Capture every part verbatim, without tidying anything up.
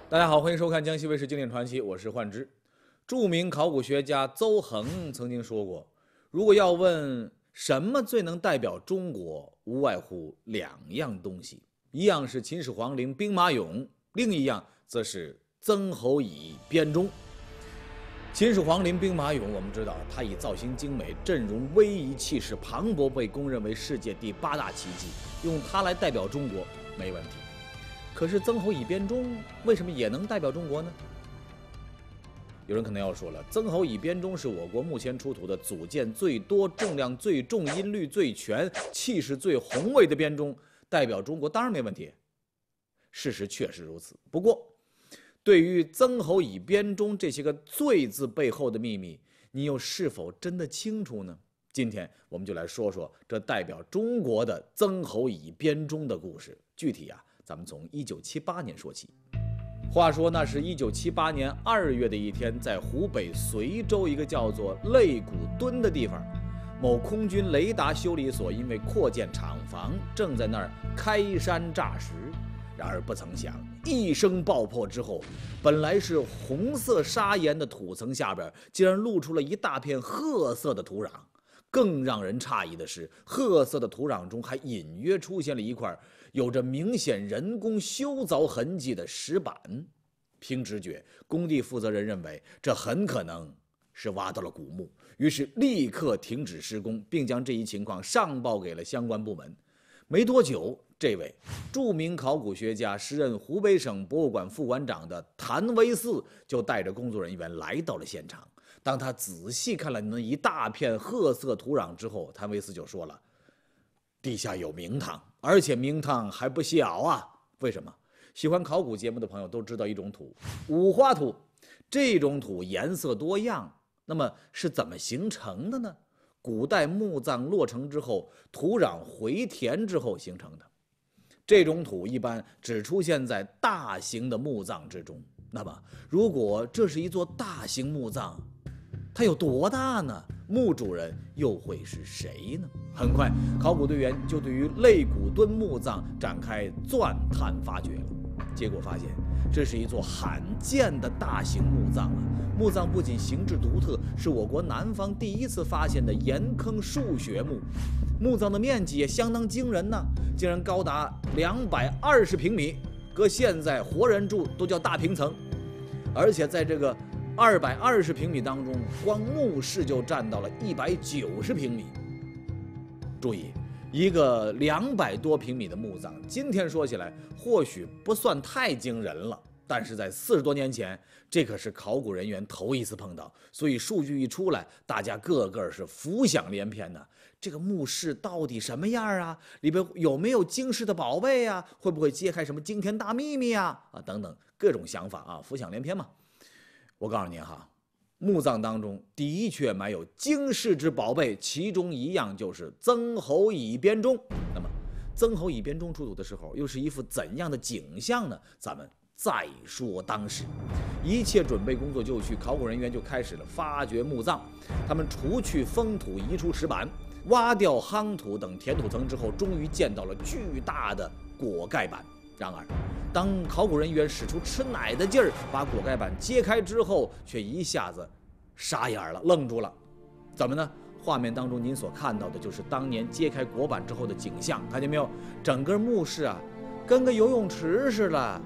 大家好，欢迎收看江西卫视经典传奇，我是幻之。著名考古学家邹衡曾经说过，如果要问什么最能代表中国，无外乎两样东西，一样是秦始皇陵兵马俑，另一样则是曾侯乙编钟。秦始皇陵兵马俑，我们知道它以造型精美、阵容威仪、气势磅礴，被公认为世界第八大奇迹，用它来代表中国没问题。可是曾侯乙编钟为什么也能代表中国呢？有人可能要说了，曾侯乙编钟是我国目前出土的组件最多、重量最重、音律最全、气势最宏伟的编钟，代表中国当然没问题。事实确实如此。不过，对于曾侯乙编钟这些个“最”字背后的秘密，你又是否真的清楚呢？今天我们就来说说这代表中国的曾侯乙编钟的故事。具体啊，咱们从一九七八年说起。话说那是一九七八年二月的一天，在湖北随州一个叫做肋骨墩的地方，某空军雷达修理所因为扩建厂房，正在那儿开山炸石。然而不曾想，一声爆破之后，本来是红色砂岩的土层下边，竟然露出了一大片褐色的土壤。更让人诧异的是，褐色的土壤中还隐约出现了一块有着明显人工修凿痕迹的石板。凭直觉，工地负责人认为这很可能是挖到了古墓，于是立刻停止施工，并将这一情况上报给了相关部门。没多久，这位著名考古学家、时任湖北省博物馆副馆长的谭维四就带着工作人员来到了现场。当他仔细看了那一大片褐色土壤之后，谭维斯就说了：“地下有名堂，而且名堂还不小啊！为什么？喜欢考古节目的朋友都知道一种土，五花土。这种土颜色多样，那么是怎么形成的呢？古代墓葬落成之后，土壤回填之后形成的。这种土一般只出现在大型的墓葬之中。那么，如果这是一座大型墓葬，它有多大呢？墓主人又会是谁呢？很快，考古队员就对于肋骨墩墓葬展开钻探发掘了。结果发现，这是一座罕见的大型墓葬啊！墓葬不仅形制独特，是我国南方第一次发现的岩坑数穴墓。墓葬的面积也相当惊人呢，竟然高达两百二十平米，搁现在活人住都叫大平层。而且在这个二百二十平米当中，光墓室就占到了一百九十平米。注意，一个两百多平米的墓葬，今天说起来或许不算太惊人了，但是在四十多年前，这可是考古人员头一次碰到，所以数据一出来，大家个个是浮想联翩呢。这个墓室到底什么样啊？里边有没有惊世的宝贝啊？会不会揭开什么惊天大秘密啊？啊，等等各种想法啊，浮想联翩嘛。我告诉您哈，墓葬当中的确埋有惊世之宝贝，其中一样就是曾侯乙编钟。那么，曾侯乙编钟出土的时候，又是一副怎样的景象呢？咱们再说当时，一切准备工作就绪，考古人员就开始了发掘墓葬。他们除去封土，移出石板，挖掉夯土等填土层之后，终于见到了巨大的果盖板。然而，当考古人员使出吃奶的劲儿把果盖板揭开之后，却一下子傻眼了，愣住了。怎么呢？画面当中您所看到的就是当年揭开果板之后的景象，看见没有？整个墓室啊，跟个游泳池似的。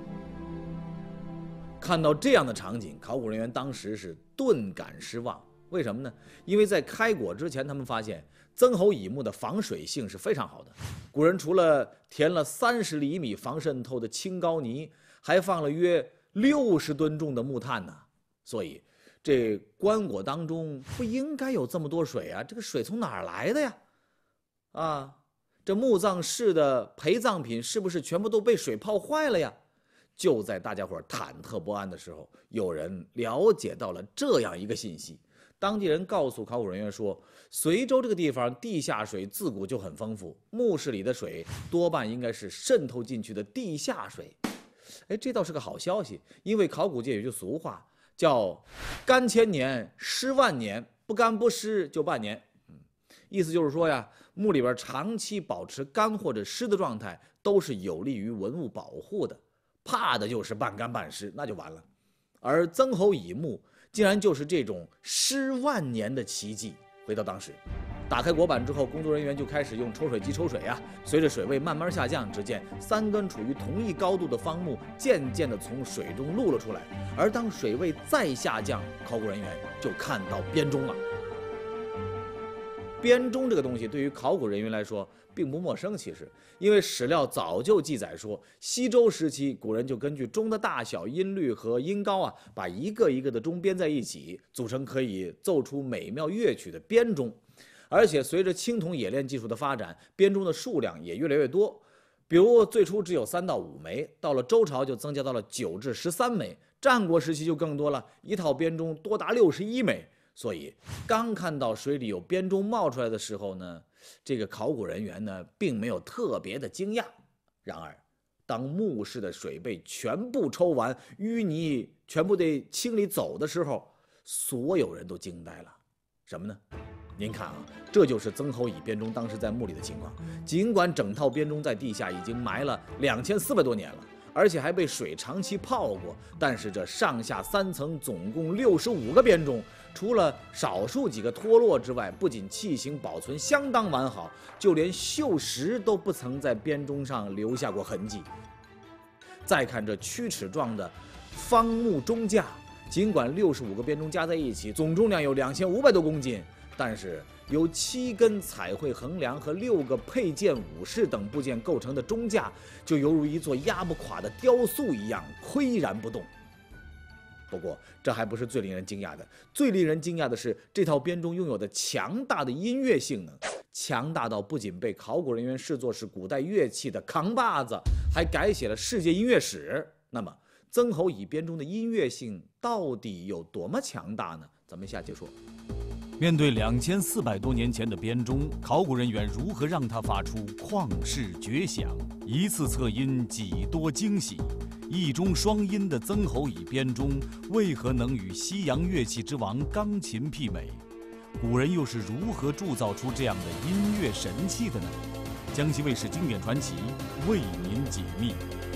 看到这样的场景，考古人员当时是顿感失望。为什么呢？因为在开果之前，他们发现曾侯乙墓的防水性是非常好的。古人除了填了三十厘米防渗透的青膏泥，还放了约六十吨重的木炭呢。所以，这棺椁当中不应该有这么多水啊！这个水从哪儿来的呀？啊，这墓葬室的陪葬品是不是全部都被水泡坏了呀？就在大家伙忐忑不安的时候，有人了解到了这样一个信息。当地人告诉考古人员说，随州这个地方地下水自古就很丰富，墓室里的水多半应该是渗透进去的地下水。哎，这倒是个好消息，因为考古界有句俗话叫干千年湿万年，不干不湿就半年。嗯，意思就是说呀，墓里边长期保持干或者湿的状态，都是有利于文物保护的。 怕的就是半干半湿，那就完了。而曾侯乙墓竟然就是这种湿万年的奇迹。回到当时，打开椁板之后，工作人员就开始用抽水机抽水啊。随着水位慢慢下降，只见三根处于同一高度的方木渐渐地从水中露了出来。而当水位再下降，考古人员就看到编钟了。编钟这个东西对于考古人员来说并不陌生，其实因为史料早就记载说，西周时期古人就根据钟的大小、音律和音高啊，把一个一个的钟编在一起，组成可以奏出美妙乐曲的编钟。而且随着青铜冶炼技术的发展，编钟的数量也越来越多。比如最初只有三到五枚，到了周朝就增加到了九至十三枚，战国时期就更多了，一套编钟多达六十一枚。所以刚看到水里有编钟冒出来的时候呢，这个考古人员呢并没有特别的惊讶。然而当墓室的水被全部抽完，淤泥全部得清理走的时候，所有人都惊呆了。什么呢？您看啊，这就是曾侯乙编钟当时在墓里的情况。尽管整套编钟在地下已经埋了两千四百多年了，而且还被水长期泡过，但是这上下三层总共六十五个编钟，除了少数几个脱落之外，不仅器型保存相当完好，就连锈蚀都不曾在编钟上留下过痕迹。再看这曲尺状的方木钟架，尽管六十五个编钟加在一起总重量有两千五百多公斤，但是由七根彩绘横梁和六个配件武士等部件构成的钟架，就犹如一座压不垮的雕塑一样岿然不动。不过这还不是最令人惊讶的，最令人惊讶的是这套编钟拥有的强大的音乐性能，强大到不仅被考古人员视作是古代乐器的扛把子，还改写了世界音乐史。那么曾侯乙编钟的音乐性到底有多么强大呢？咱们下节说。 面对两千四百多年前的编钟，考古人员如何让它发出旷世绝响？一次测音几多惊喜？一钟双音的曾侯乙编钟为何能与西洋乐器之王钢琴媲美？古人又是如何铸造出这样的音乐神器的呢？江西卫视经典传奇为您解密。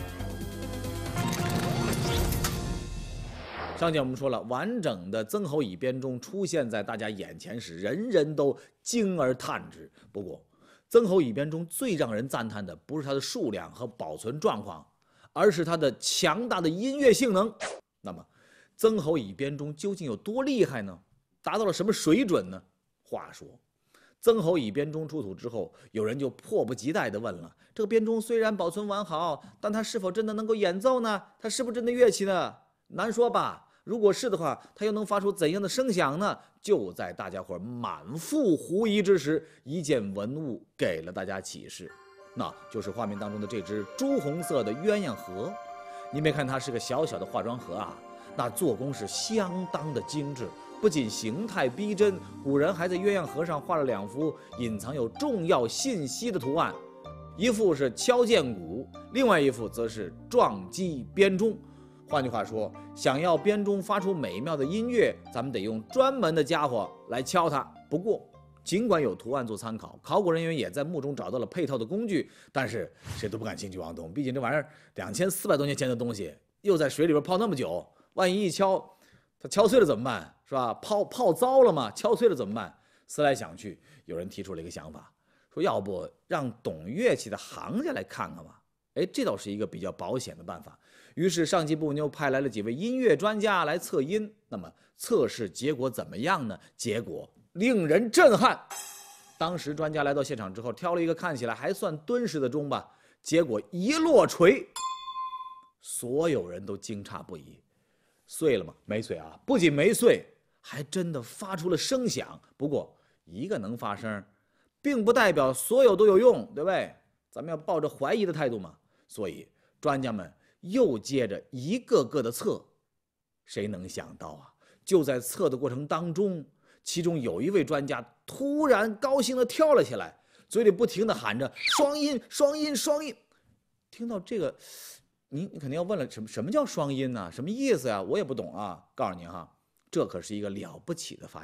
上节我们说了，完整的曾侯乙编钟出现在大家眼前时，人人都惊而叹之。不过，曾侯乙编钟最让人赞叹的不是它的数量和保存状况，而是它的强大的音乐性能。那么，曾侯乙编钟究竟有多厉害呢？达到了什么水准呢？话说，曾侯乙编钟出土之后，有人就迫不及待地问了：这个编钟虽然保存完好，但它是否真的能够演奏呢？它是不是真的乐器呢？难说吧。如果是的话，它又能发出怎样的声响呢？就在大家伙满腹狐疑之时，一件文物给了大家启示，那就是画面当中的这只朱红色的鸳鸯盒。你别看它是个小小的化妆盒啊，那做工是相当的精致，不仅形态逼真，古人还在鸳鸯盒上画了两幅隐藏有重要信息的图案，一幅是敲剑鼓，另外一幅则是撞击编钟。换句话说，想要编钟发出美妙的音乐，咱们得用专门的家伙来敲它。不过，尽管有图案做参考，考古人员也在墓中找到了配套的工具，但是谁都不敢轻举妄动。毕竟这玩意儿两千四百多年前的东西，又在水里边泡那么久，万一一敲，它敲碎了怎么办？是吧？泡泡糟了嘛，敲碎了怎么办？思来想去，有人提出了一个想法，说要不让懂乐器的行家来看看吧。哎，这倒是一个比较保险的办法。于是上级部又派来了几位音乐专家来测音。那么测试结果怎么样呢？结果令人震撼。当时专家来到现场之后，挑了一个看起来还算敦实的钟吧，结果一落锤，所有人都惊诧不已。碎了吗？没碎啊，不仅没碎，还真的发出了声响。不过一个能发声，并不代表所有都有用，对不对？咱们要抱着怀疑的态度嘛。所以专家们又接着一个个的测，谁能想到啊，就在测的过程当中，其中有一位专家突然高兴地跳了起来，嘴里不停地喊着双音双音双音。听到这个，你你肯定要问了，什么什么叫双音呢？什么意思呀？我也不懂啊。告诉您哈，这可是一个了不起的发现。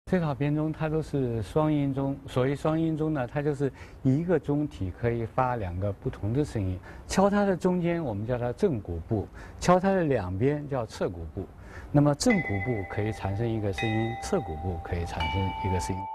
这套编钟它都是双音钟，所谓双音钟呢，它就是一个钟体可以发两个不同的声音。敲它的中间，我们叫它正鼓部；敲它的两边叫侧鼓部。那么正鼓部可以产生一个声音，侧鼓部可以产生一个声音。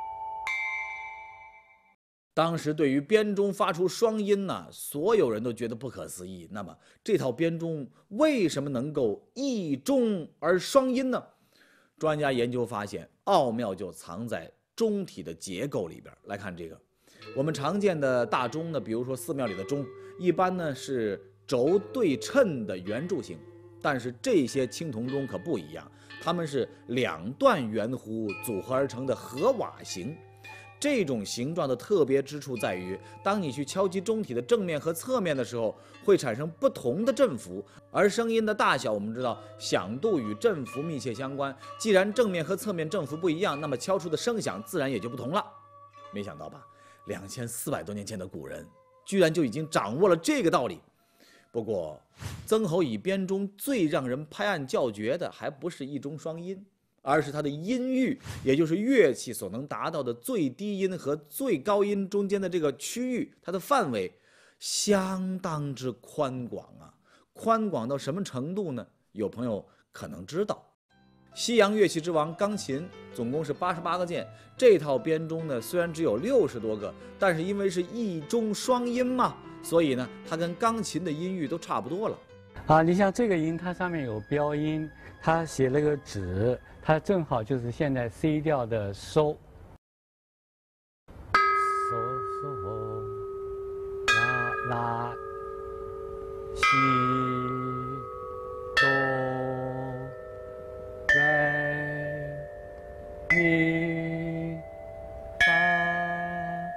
当时对于编钟发出双音呢，所有人都觉得不可思议。那么这套编钟为什么能够一钟而双音呢？专家研究发现，奥妙就藏在钟体的结构里边。来看这个，我们常见的大钟呢，比如说寺庙里的钟，一般呢是轴对称的圆柱形，但是这些青铜钟可不一样，它们是两段圆弧组合而成的合瓦形。这种形状的特别之处在于，当你去敲击钟体的正面和侧面的时候，会产生不同的振幅，而声音的大小，我们知道响度与振幅密切相关。既然正面和侧面振幅不一样，那么敲出的声响自然也就不同了。没想到吧，两千四百多年前的古人居然就已经掌握了这个道理。不过，曾侯乙编钟最让人拍案叫绝的，还不是一钟双音，而是它的音域，也就是乐器所能达到的最低音和最高音中间的这个区域，它的范围相当之宽广啊！宽广到什么程度呢？有朋友可能知道，西洋乐器之王钢琴总共是八十八个键，这套编钟呢虽然只有六十多个，但是因为是一钟双音嘛，所以呢它跟钢琴的音域都差不多了。 啊，你像这个音，它上面有标音，它写了个指，它正好就是现在 C 调的收。收收拉拉西哆来咪发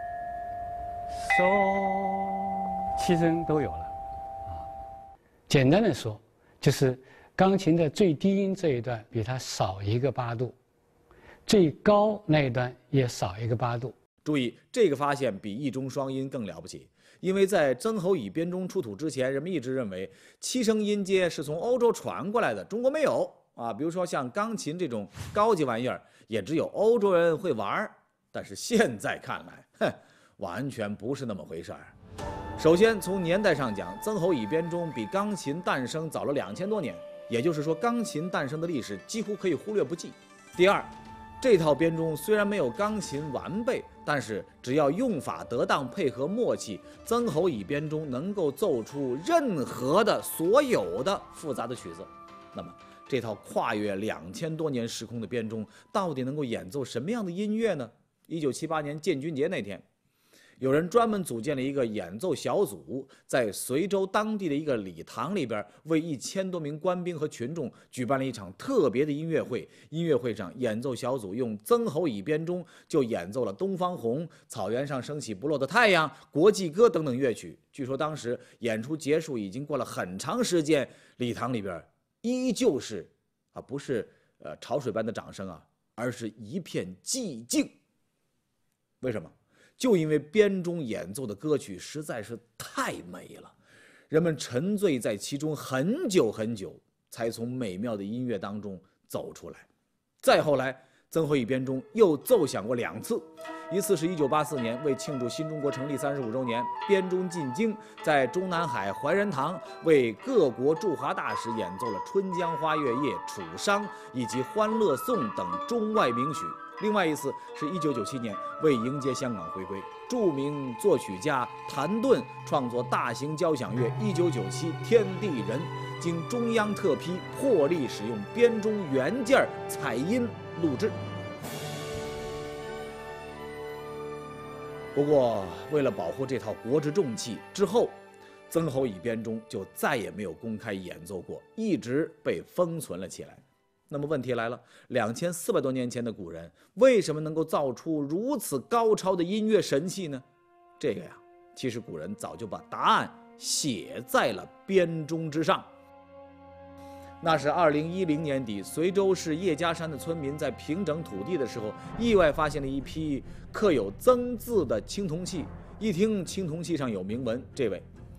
嗦，七声都有了。简单的说，就是钢琴的最低音这一段比它少一个八度，最高那一段也少一个八度。 注意，这个发现比一钟双音更了不起，因为在曾侯乙编钟出土之前，人们一直认为七声音阶是从欧洲传过来的，中国没有啊。比如说像钢琴这种高级玩意儿，也只有欧洲人会玩。但是现在看来，哼，完全不是那么回事儿。首先，从年代上讲，曾侯乙编钟比钢琴诞生早了两千多年，也就是说，钢琴诞生的历史几乎可以忽略不计。第二，这套编钟虽然没有钢琴完备，但是只要用法得当，配合默契，曾侯乙编钟能够奏出任何的所有的复杂的曲子。那么，这套跨越两千多年时空的编钟，到底能够演奏什么样的音乐呢？一九七八年建军节那天，有人专门组建了一个演奏小组，在随州当地的一个礼堂里边，为一千多名官兵和群众举办了一场特别的音乐会。音乐会上，演奏小组用曾侯乙编钟就演奏了《东方红》《草原上升起不落的太阳》《国际歌》等等乐曲。据说当时演出结束已经过了很长时间，礼堂里边依旧是啊，不是呃潮水般的掌声啊，而是一片寂静。为什么？就因为编钟演奏的歌曲实在是太美了，人们沉醉在其中很久很久，才从美妙的音乐当中走出来。再后来，曾侯乙编钟又奏响过两次，一次是一九八四年，为庆祝新中国成立三十五周年，编钟进京，在中南海怀仁堂为各国驻华大使演奏了《春江花月夜》《楚商》以及《欢乐颂》等中外名曲。另外一次是一九九七年，为迎接香港回归，著名作曲家谭盾创作大型交响乐《一九九七天地人》，经中央特批破例使用编钟原件采音录制。不过，为了保护这套国之重器，之后曾侯乙编钟就再也没有公开演奏过，一直被封存了起来。那么问题来了，两千四百多年前的古人为什么能够造出如此高超的音乐神器呢？这个呀，其实古人早就把答案写在了编钟之上。那是二零一零年底，随州市叶家山的村民在平整土地的时候，意外发现了一批刻有曾字的青铜器。一听青铜器上有铭文，这位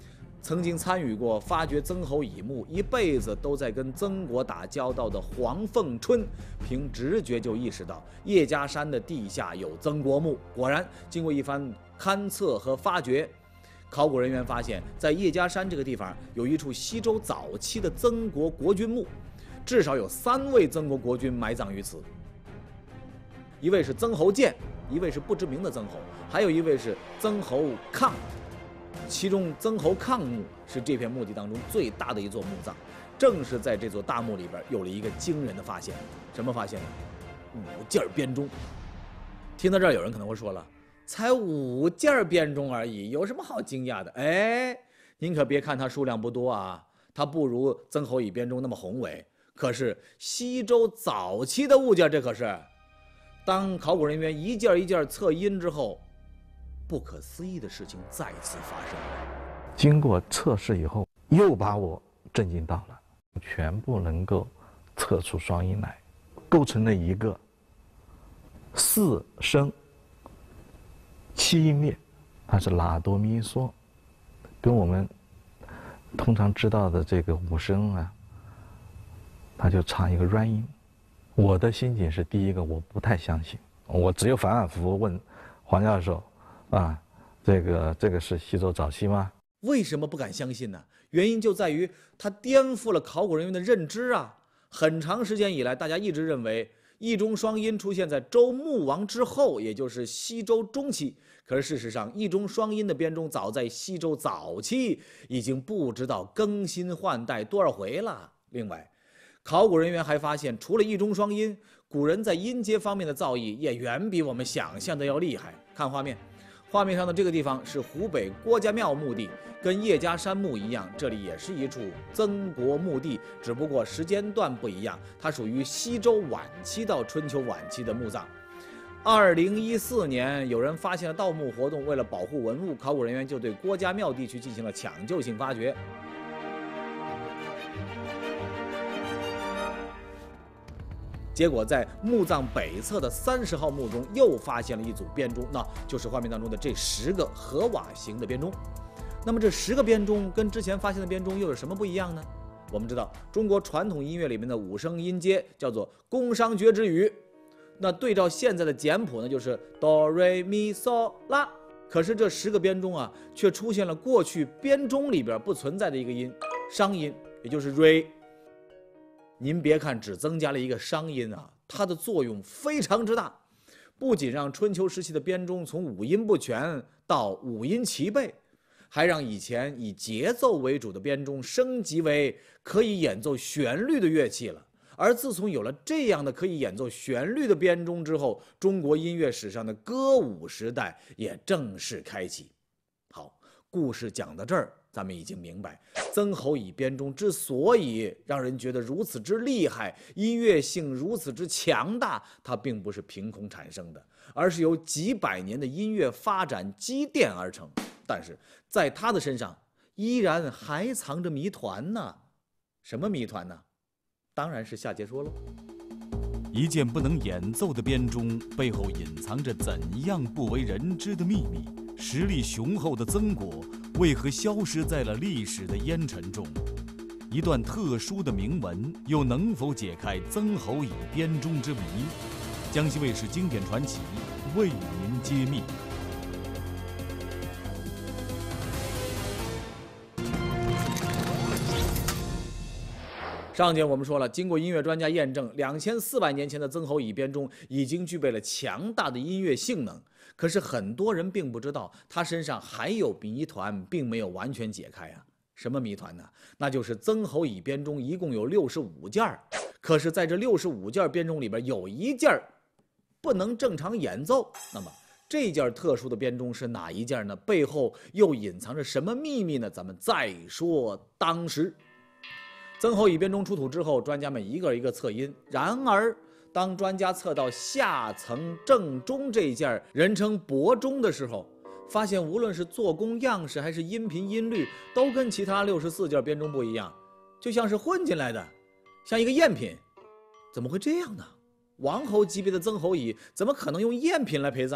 曾经参与过发掘曾侯乙墓，一辈子都在跟曾国打交道的黄凤春，凭直觉就意识到叶家山的地下有曾国墓。果然，经过一番勘测和发掘，考古人员发现，在叶家山这个地方有一处西周早期的曾国国君墓，至少有三位曾国国君埋葬于此。一位是曾侯建，一位是不知名的曾侯，还有一位是曾侯抗。其中曾侯抗墓是这片墓地当中最大的一座墓葬，正是在这座大墓里边有了一个惊人的发现。什么发现呢？五件编钟。听到这儿，有人可能会说了，才五件编钟而已，有什么好惊讶的？哎，您可别看它数量不多啊，它不如曾侯乙编钟那么宏伟。可是西周早期的物件，这可是。当考古人员一件一件测音之后，不可思议的事情再次发生了。 经过测试以后，又把我震惊到了，全部能够测出双音来，构成了一个四声七音列，它是拉哆咪嗦，跟我们通常知道的这个五声啊，它就差一个软音。我的心情是，第一个我不太相信，我只有反反复复问黄教授。啊，这个这个是西周早期吗？ 为什么不敢相信呢？原因就在于它颠覆了考古人员的认知啊！很长时间以来，大家一直认为一中双音出现在周穆王之后，也就是西周中期。可是事实上，一中双音的编钟早在西周早期已经不知道更新换代多少回了。另外，考古人员还发现，除了一中双音，古人在音阶方面的造诣也远比我们想象的要厉害。看画面。画面上的这个地方是湖北郭家庙墓地，跟叶家山墓一样，这里也是一处曾国墓地，只不过时间段不一样，它属于西周晚期到春秋晚期的墓葬。二零一四年，有人发现了盗墓活动，为了保护文物，考古人员就对郭家庙地区进行了抢救性发掘。结果在墓葬北侧的三十号墓中又发现了一组编钟，那就是画面当中的这十个河瓦形的编钟。那么这十个编钟跟之前发现的编钟又有什么不一样呢？我们知道中国传统音乐里面的五声音阶叫做宫商角徵羽，那对照现在的简谱呢，就是哆瑞咪嗦拉。可是这十个编钟啊，却出现了过去编钟里边不存在的一个音，商音，也就是瑞。您别看只增加了一个商音啊，它的作用非常之大，不仅让春秋时期的编钟从五音不全到五音齐备，还让以前以节奏为主的编钟升级为可以演奏旋律的乐器了。而自从有了这样的可以演奏旋律的编钟之后，中国音乐史上的歌舞时代也正式开启。好，故事讲到这儿，咱们已经明白，曾侯乙编钟之所以让人觉得如此之厉害，音乐性如此之强大，它并不是凭空产生的，而是由几百年的音乐发展积淀而成。但是在他的身上，依然还藏着谜团呢。什么谜团呢？当然是下节说喽。 一件不能演奏的编钟背后隐藏着怎样不为人知的秘密？实力雄厚的曾国为何消失在了历史的烟尘中？一段特殊的铭文又能否解开曾侯乙编钟之谜？江西卫视经典传奇为您揭秘。 上节我们说了，经过音乐专家验证，两千四百年前的曾侯乙编钟已经具备了强大的音乐性能。可是很多人并不知道，他身上还有谜团，并没有完全解开啊。什么谜团呢？那就是曾侯乙编钟一共有六十五件儿，可是在这六十五件编钟里边，有一件不能正常演奏。那么这件特殊的编钟是哪一件呢？背后又隐藏着什么秘密呢？咱们再说当时。曾侯乙编钟出土之后，专家们一个一个测音。然而，当专家测到下层正中这一件人称伯钟的时候，发现无论是做工样式还是音频音律，都跟其他六十四件编钟不一样，就像是混进来的，像一个赝品。怎么会这样呢？王侯级别的曾侯乙怎么可能用赝品来陪葬呢？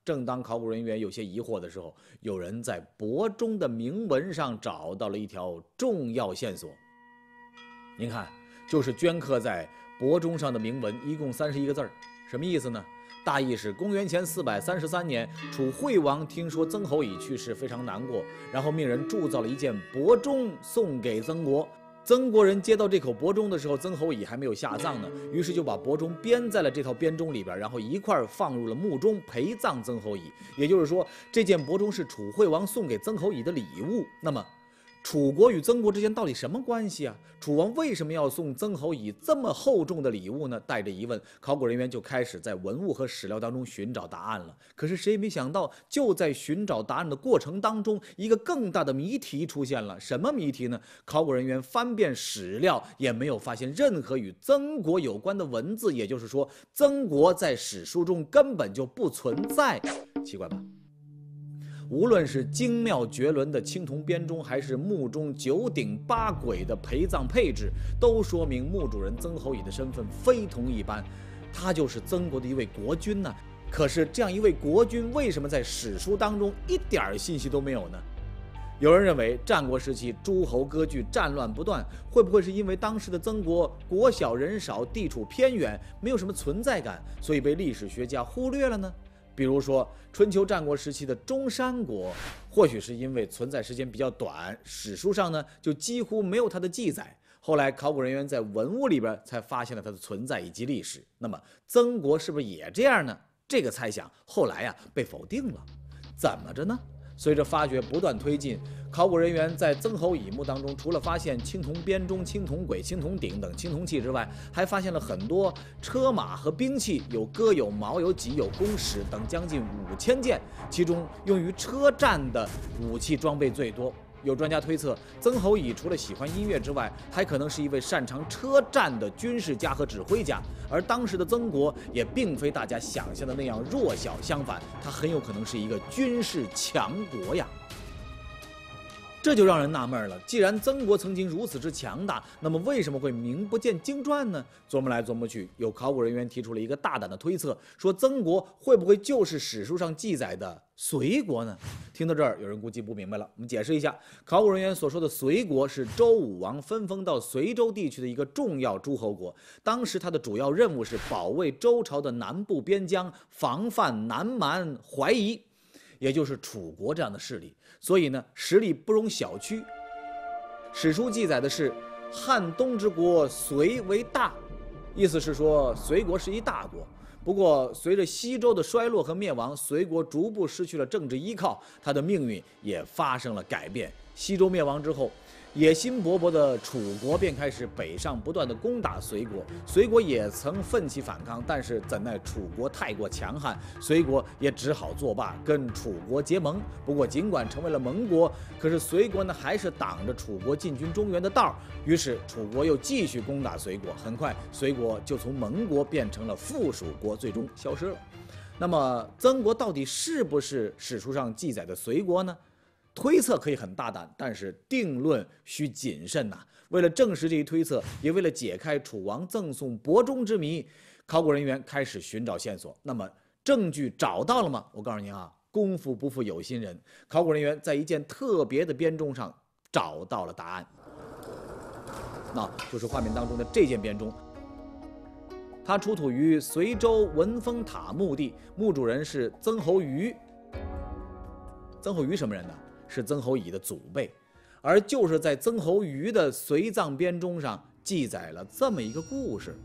正当考古人员有些疑惑的时候，有人在帛中的铭文上找到了一条重要线索。您看，就是镌刻在帛中上的铭文，一共三十一个字儿，什么意思呢？大意是公元前四百三十三年，楚惠王听说曾侯乙去世，非常难过，然后命人铸造了一件帛钟送给曾国。曾国人接到这口帛钟的时候，曾侯乙还没有下葬呢，于是就把帛钟编在了这套编钟里边，然后一块放入了墓中陪葬曾侯乙。也就是说，这件帛钟是楚惠王送给曾侯乙的礼物。那么，楚国与曾国之间到底什么关系啊？楚王为什么要送曾侯乙这么厚重的礼物呢？带着疑问，考古人员就开始在文物和史料当中寻找答案了。可是谁也没想到，就在寻找答案的过程当中，一个更大的谜题出现了。什么谜题呢？考古人员翻遍史料，也没有发现任何与曾国有关的文字，也就是说，曾国在史书中根本就不存在。奇怪吧？无论是精妙绝伦的青铜编钟，还是墓中九鼎八簋的陪葬配置，都说明墓主人曾侯乙的身份非同一般，他就是曾国的一位国君呢。可是这样一位国君，为什么在史书当中一点信息都没有呢？有人认为，战国时期诸侯割据，战乱不断，会不会是因为当时的曾国国小人少，地处偏远，没有什么存在感，所以被历史学家忽略了呢？比如说春秋战国时期的中山国，或许是因为存在时间比较短，史书上呢就几乎没有它的记载。后来考古人员在文物里边才发现了它的存在以及历史。那么曾国是不是也这样呢？这个猜想后来呀、啊、被否定了。怎么着呢？随着发掘不断推进，考古人员在曾侯乙墓当中，除了发现青铜编钟、青铜簋、青铜鼎等青铜器之外，还发现了很多车马和兵器，有戈、有矛、有戟、有弓矢等将近五千件，其中用于车战的武器装备最多。有专家推测，曾侯乙除了喜欢音乐之外，还可能是一位擅长车战的军事家和指挥家。而当时的曾国也并非大家想象的那样弱小，相反，他很有可能是一个军事强国呀。这就让人纳闷了，既然曾国曾经如此之强大，那么为什么会名不见经传呢？琢磨来琢磨去，有考古人员提出了一个大胆的推测，说曾国会不会就是史书上记载的隋国呢？听到这儿，有人估计不明白了，我们解释一下，考古人员所说的隋国是周武王分封到随州地区的一个重要诸侯国，当时他的主要任务是保卫周朝的南部边疆，防范南蛮怀疑，也就是楚国这样的势力，所以呢，实力不容小觑。史书记载的是汉东之国隋为大，意思是说隋国是一大国。不过，随着西周的衰落和灭亡，隋国逐步失去了政治依靠，它的命运也发生了改变。西周灭亡之后，野心勃勃的楚国便开始北上，不断的攻打隋国。隋国也曾奋起反抗，但是怎奈楚国太过强悍，隋国也只好作罢，跟楚国结盟。不过，尽管成为了盟国，可是隋国呢还是挡着楚国进军中原的道。于是楚国又继续攻打隋国，很快隋国就从盟国变成了附属国，最终消失了。那么曾国到底是不是史书上记载的隋国呢？推测可以很大胆，但是定论需谨慎呐、啊。为了证实这一推测，也为了解开楚王赠送帛钟之谜，考古人员开始寻找线索。那么证据找到了吗？我告诉您啊，功夫不负有心人，考古人员在一件特别的编钟上找到了答案。那就是画面当中的这件编钟，它出土于随州文峰塔墓地，墓主人是曾侯乙。曾侯乙什么人呢？是曾侯乙的祖辈，而就是在曾侯乙的随葬编钟上记载了这么一个故事。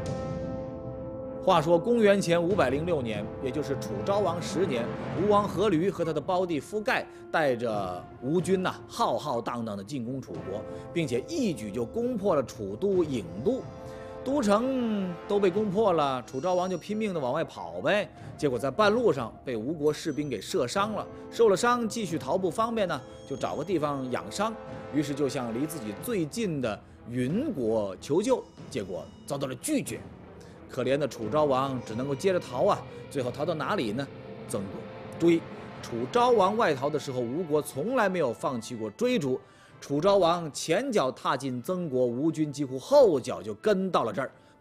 话说公元前五百零六年，也就是楚昭王十年，吴王阖闾和他的胞弟夫盖带着吴军呐、啊，浩浩荡荡地进攻楚国，并且一举就攻破了楚都郢都。都城都被攻破了，楚昭王就拼命的往外跑呗。结果在半路上被吴国士兵给射伤了，受了伤继续逃不方便呢，就找个地方养伤。于是就向离自己最近的云国求救，结果遭到了拒绝。可怜的楚昭王只能够接着逃啊，最后逃到哪里呢？曾国。注意，楚昭王外逃的时候，吴国从来没有放弃过追逐。楚昭王前脚踏进曾国，吴军几乎后脚就跟到了这儿。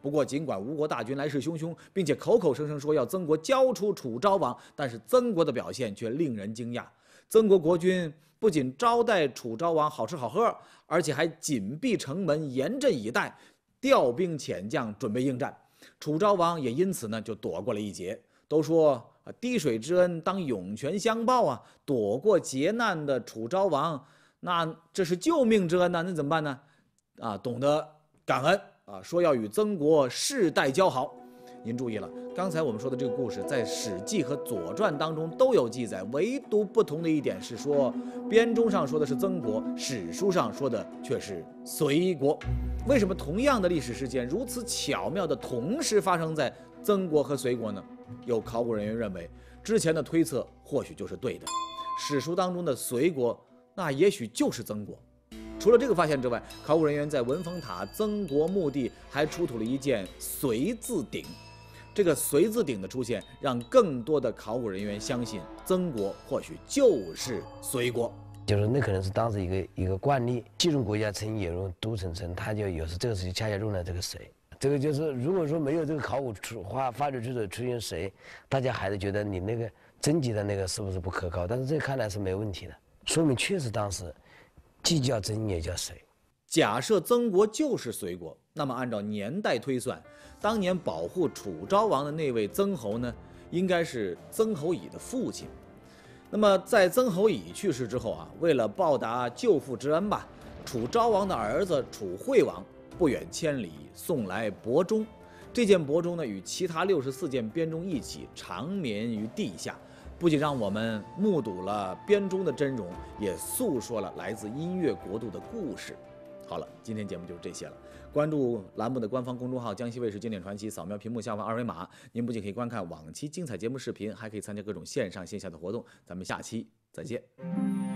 不过，尽管吴国大军来势汹汹，并且口口声声说要曾国交出楚昭王，但是曾国的表现却令人惊讶。曾国国君不仅招待楚昭王好吃好喝，而且还紧闭城门，严阵以待，调兵遣将，准备应战。楚昭王也因此呢就躲过了一劫。都说滴水之恩当涌泉相报啊，躲过劫难的楚昭王，那这是救命之恩呢、啊，那怎么办呢？啊，懂得感恩啊，说要与曾国世代交好。您注意了，刚才我们说的这个故事，在《史记》和《左传》当中都有记载，唯独不同的一点是说，编钟上说的是曾国，史书上说的却是隋国。为什么同样的历史事件如此巧妙的同时发生在曾国和隋国呢？有考古人员认为，之前的推测或许就是对的，史书当中的隋国，那也许就是曾国。除了这个发现之外，考古人员在文峰塔曾国墓地还出土了一件隋字鼎。这个隋字鼎的出现，让更多的考古人员相信曾国或许就是隋国。 就是那可能是当时一个一个惯例，既容国家称也容都城称，他就有时这个时候恰恰用了这个谁。这个就是如果说没有这个考古出发发掘出的出现谁，大家还是觉得你那个征集的那个是不是不可靠？但是这看来是没问题的，说明确实当时既叫曾也叫谁。 假设曾国就是隋国，那么按照年代推算，当年保护楚昭王的那位曾侯呢，应该是曾侯乙的父亲。那么在曾侯乙去世之后啊，为了报答舅父之恩吧，楚昭王的儿子楚惠王不远千里送来帛钟。这件帛钟呢，与其他六十四件编钟一起长眠于地下，不仅让我们目睹了编钟的真容，也诉说了来自音乐国度的故事。好了，今天节目就是这些了。关注栏目的官方公众号江西卫视经典传奇，扫描屏幕下方二维码，您不仅可以观看往期精彩节目视频，还可以参加各种线上线下的活动。咱们下期再见。